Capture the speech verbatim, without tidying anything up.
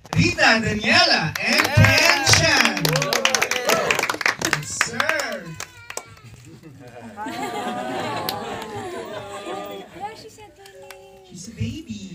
Rita, Daniela, and Ken Chan. Yes, sir. Yeah, she said her name. She's a baby.